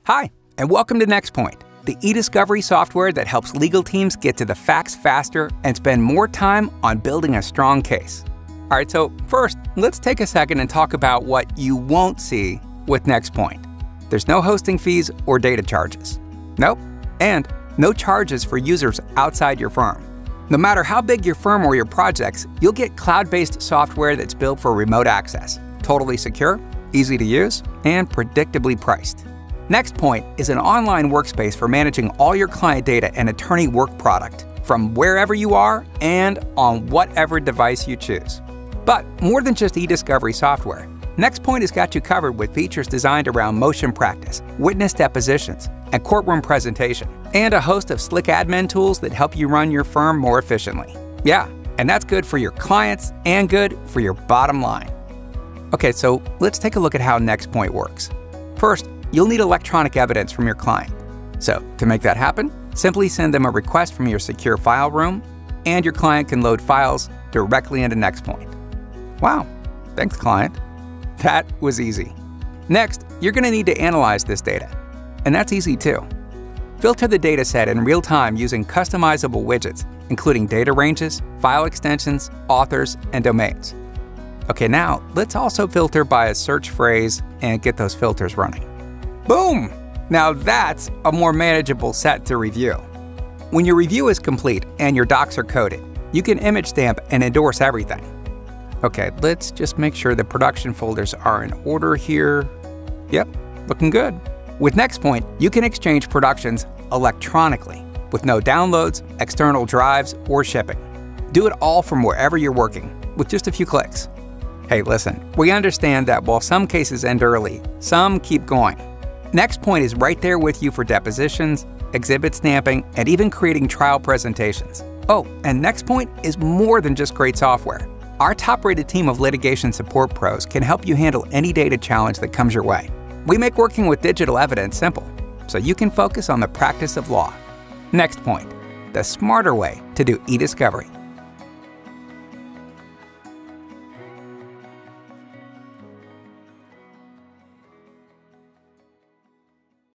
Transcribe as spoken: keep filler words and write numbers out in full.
Hi, and welcome to Nextpoint, the Ediscovery software that helps legal teams get to the facts faster and spend more time on building a strong case. All right, so first, let's take a second and talk about what you won't see with Nextpoint. There's no hosting fees or data charges. Nope. And no charges for users outside your firm. No matter how big your firm or your projects, you'll get cloud-based software that's built for remote access, totally secure, easy to use, and predictably priced. Nextpoint is an online workspace for managing all your client data and attorney work product from wherever you are and on whatever device you choose. But more than just Ediscovery software, Nextpoint has got you covered with features designed around motion practice, witness depositions, and courtroom presentation, and a host of slick admin tools that help you run your firm more efficiently. Yeah, and that's good for your clients and good for your bottom line. Okay, so let's take a look at how Nextpoint works. First, you'll need electronic evidence from your client. So to make that happen, simply send them a request from your secure file room, and your client can load files directly into Nextpoint. Wow, thanks client. That was easy. Next, you're going to need to analyze this data, and that's easy too. Filter the data set in real time using customizable widgets, including data ranges, file extensions, authors, and domains. Okay, now let's also filter by a search phrase and get those filters running. Boom! Now that's a more manageable set to review. When your review is complete and your docs are coded, you can image stamp and endorse everything. Okay, let's just make sure the production folders are in order here. Yep, looking good. With Nextpoint, you can exchange productions electronically with no downloads, external drives, or shipping. Do it all from wherever you're working with just a few clicks. Hey, listen, we understand that while some cases end early, some keep going. Nextpoint is right there with you for depositions, exhibit stamping, and even creating trial presentations. Oh, and Nextpoint is more than just great software. Our top-rated team of litigation support pros can help you handle any data challenge that comes your way. We make working with digital evidence simple, so you can focus on the practice of law. Nextpoint, the smarter way to do e-discovery.